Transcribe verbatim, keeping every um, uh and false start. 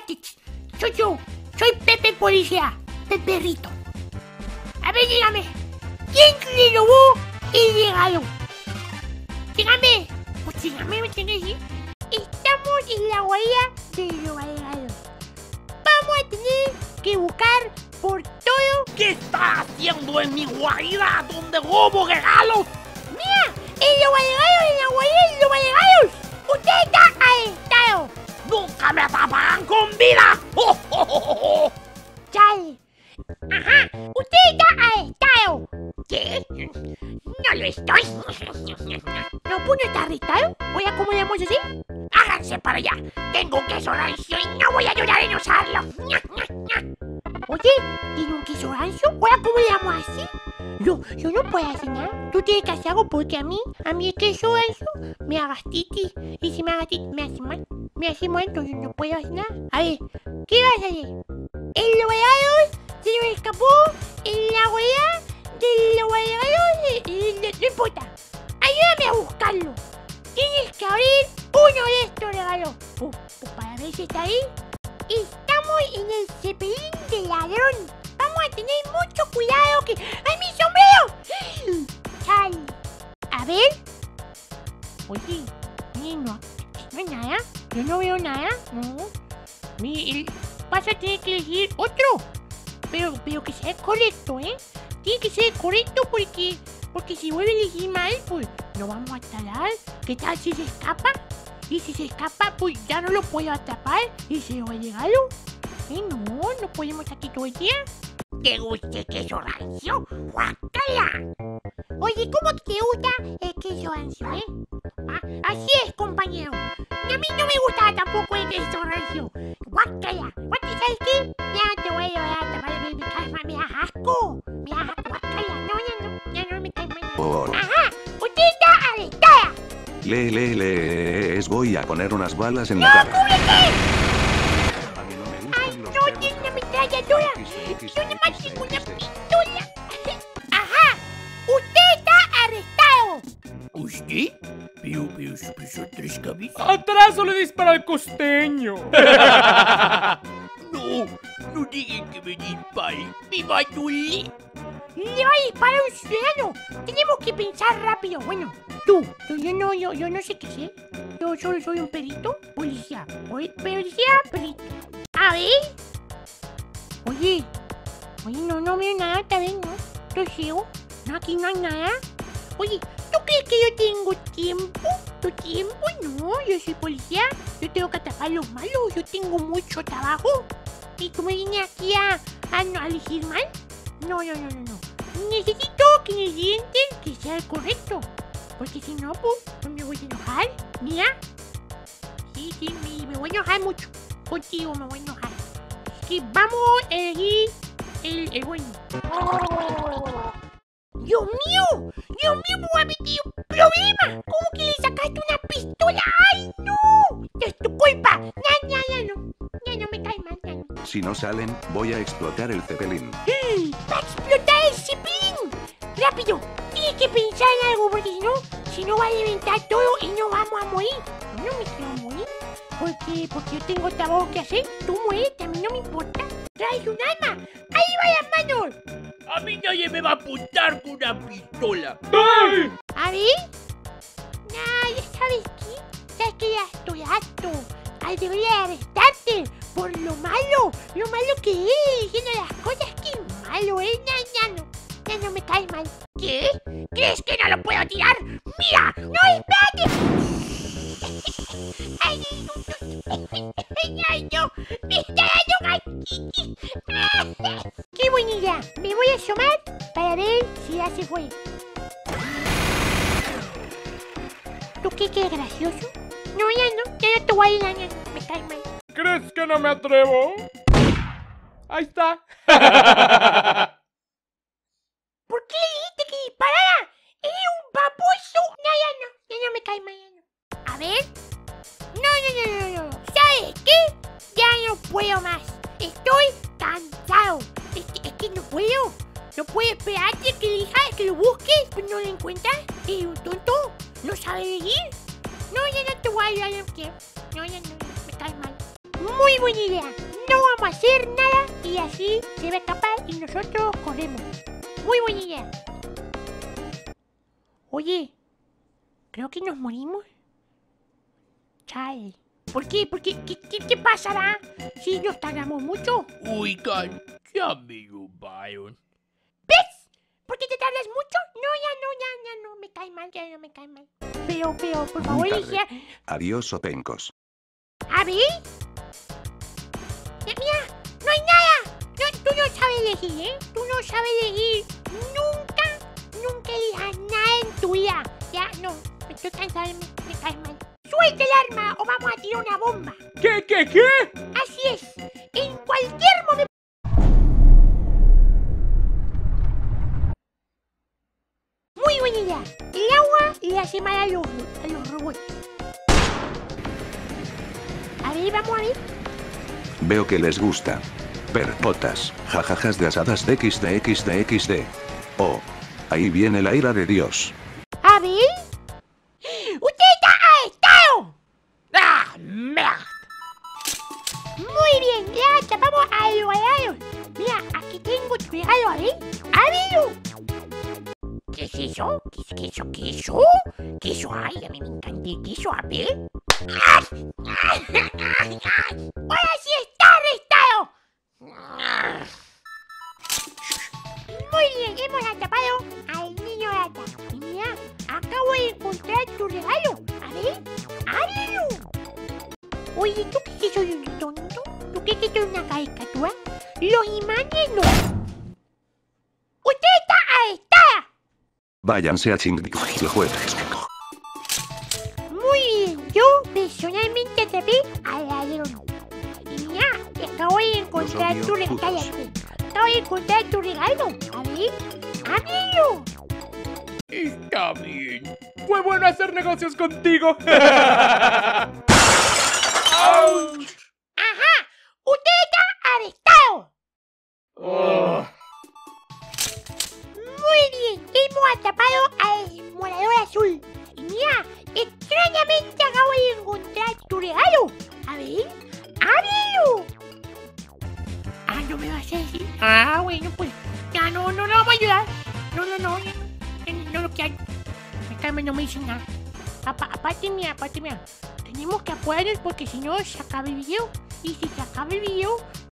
espérate. Soy yo. Soy Pepe Policía. Peperrito. A ver, dígame. ¿Quién le robó el regalo? Dígame. Pues dígame, ¿me entiendes? ¿Sí? Estamos en la guarida de los regalos. Vamos a tener que buscar por todo. ¿Qué está haciendo en mi guarida donde robo regalos? Mira, en los regalos, en la guarida de los regalos. Usted está arrestado. ¡Nunca me atraparán con vida! ¡Oh, oh, oh, oh! Chale. Ajá, usted está arrestado. ¿Qué? No lo estoy. ¿No, pues no está arrestado? ¿Oye, cómo le llamamos así? Háganse para allá. Tengo un queso rancio y no voy a ayudar en usarlo. Oye, ¿tiene un queso rancio? Oye, ¿cómo le llamamos así? Yo, yo no puedo hacer nada. Tú tienes que hacer algo porque a mí, a mí el queso rancio me haga gastritis. Y si me haga gastritis, me hace mal. Me hace mal, entonces no puedo hacer nada. A ver, ¿qué vas a hacer? El regalos se nos escapó en la huella de los regalos. No importa. Ayúdame a buscarlo. Tienes que abrir uno de estos regalos. Pues, pues para ver si está ahí. Estamos en el cepelín del ladrón. Vamos a tener mucho cuidado que... ¡Ay, mi sombrero! ¡Chale! A ver. Oye, miren, no, no hay nada. Yo no veo nada. No. Mire, vas a tener que elegir otro. Pero, pero que sea correcto, ¿eh? Tiene que ser correcto porque... Porque si vuelve a elegir mal, pues no vamos a tardar. ¿Qué tal si se escapa? Y si se escapa, pues ya no lo puedo atrapar y se lo va a regalo. Eh, no, no podemos aquí todo el día. ¿Te gusta el queso rancio? ¡Guácala! Oye, ¿cómo que te gusta el queso rancio, eh? Ah, así es, compañero. Y a mí no me gusta tampoco el queso rancio. ¡Guácala! ¿Guácala? ¿Sabes qué? Ya te voy a atrapar, baby. Calma, me da asco. Me da asco. ¡Guácala! No, ya no. Ya no me cae mal. Por... ¡Ajá! ¡Usted está arrestada! Le, le, les voy a poner unas balas en ¡No, la cara. cúbrete! A mí no me gustan ¡Ay, los no! perros. ¡Tiene una ametralladora! ¡Yo nada más tengo una pistola! ¡Ajá! ¡Usted está arrestado! ¿Usted? Pero, pero, pero son tres cabezas. ¡Atrás o le dispara al costeño! No, no digan que me dispare. Me va a doler. ¡Le va a disparar a un ciudadano! Tenemos que pensar rápido. Bueno, tú, tú yo no, yo, yo no sé qué sé. Yo solo soy un perito, policía. Oye, policía, perito. A ver. Oye, oye, no, no veo nada, está bien, ¿no? Estoy ciego. No, aquí no hay nada. Oye, ¿tú crees que yo tengo tiempo? ¿Tu tiempo? No, yo soy policía. Yo tengo que atrapar a los malos. Yo tengo mucho trabajo. ¿Y tú me vienes aquí a, a, a elegir mal? No, no, no, no, no. Necesito que en el siguiente que sea el correcto. Porque si no, pues, me voy a enojar. Mira. Sí, sí, me, me voy a enojar mucho. Contigo me voy a enojar. Así que vamos a elegir el, el bueno. ¡Dios mío! ¡Dios mío, me voy a meter un problema! ¿Cómo que le sacaste una pistola? ¡Ay, no! ¡Es tu culpa! Ya, ya, ya no. Ya no me cae mal, ya no. Si no salen, voy a explotar el cepelín. ¡Va a explotar el cepelín! ¡Rápido! Tienes que pensar en algo, porque si no, si no va a reventar todo y no vamos a morir. No me quiero morir. Porque, porque yo tengo trabajo que hacer. Tú muérete, a mí no me importa. ¡Traes un arma! ¡Ahí va las manos! A mí nadie me va a apuntar con una pistola. ¡Ay! ¿A ver? Nah, ya sabes qué. Sabes que ya estoy harto. Ay, debería arrestarte por lo malo. Lo malo que es, diciendo las cosas que malo es. Ya, ya no. Ya no me caes mal. ¿Qué? ¿Crees que no lo puedo tirar? ¡Mira! ¡No, espérate! ¡Ay, no! ¡Ay, no! ¡Me está dando gastritis! ¡Qué buena idea! Me voy a asomar para ver si ya se fue. ¿Tú qué, qué gracioso? No, ya no. Ya no te voy a ir, ya no. Me cae mal. ¿Crees que no me atrevo? Ahí está. ¿Por qué le dijiste que disparara? ¡Eres un baboso! No, ya no. Ya no me cae mal, ya no. A ver. No, no, no, no, no. ¿Sabes qué? Ya no puedo más. Estoy cansado. Es que, es que no puedo. No puedo esperarte que elijas, que lo busques, pues no lo encuentras. ¿Eres un tonto? ¿No sabes elegir? No, ya no te voy a ayudar. No, ya no, me cae mal. Muy Muy buena idea. No vamos a hacer nada y así se va a escapar y nosotros corremos. Muy buena idea. Oye, creo que nos morimos. Chale. ¿Por qué? ¿Por qué? ¿Qué, qué, qué pasará si nos tardamos mucho? Oigan, ya me robaron. ¿Ves? ¿Por qué te tardas mucho? No, ya no, ya, ya no. Me cae mal, ya no me cae mal. Pero, pero, por favor, Muy tarde. elige. Adiós, opencos. A ver. Mira, mira, no hay nada. No, tú no sabes elegir, ¿eh? Tú no sabes elegir. Nunca, nunca elijas nada en tu vida. Ya, no. Me estoy cansada, me, me cae mal. ¡Suelta el arma o vamos a tirar una bomba! ¿Qué, qué, qué? Así es. En cualquier momento. Muy buena idea. El agua le hace mal a los, a los robots. A ver, vamos a ver. Veo que les gusta. Perpotas, jajajas de asadas de equis de equis de equis de. Oh, ahí viene la ira de Dios. A ver. ¡Usted está arrestado! ¡Ah, merda! Muy bien, ya tapamos a los regalos. Mira, aquí tengo tu regalo, a ver. ¡Ábrelo! ¿Qué es eso? ¿Qué es queso? ¿Queso? ¿Queso? Ay, a mí me encanta el queso, a ver. ¡Ay! ¡Ay! ¡Ay! ¡Ay! ¡Ahora sí está arrestado! Muy bien, hemos atrapado al niño rata. Y mira, acabo de encontrar tu regalo. A ver, ábrelo. Oye, ¿tú crees que soy un tonto? ¿Tú crees que soy una caricatura? Los imanes no. ¡Usted está arrestada! Váyanse a ching el jueves. Muy bien, yo personalmente atrapé al ladrón. Y mira, acabo de encontrar Los tu odio, regalo. putos. Cállate. Acabo de encontrar tu regalo. A ver, ábrelo. Está bien. Fue bueno hacer negocios contigo. ¡Ajá! ¡Usted está arrestado! Oh. Muy bien, hemos atrapado al morador azul. Y mira, extrañamente acabo de encontrar tu regalo. A ver, ábrelo. Ah, ¿no me vas a decir? Ah, bueno, pues ya no, no lo vamos a ayudar. No, no, no, ya no, ya no lo quiero. Me no me dicen nada. Apa, aparte, mira, aparte, mira. Tenemos que apurarnos porque si no se acaba el video. Y si se acaba el video,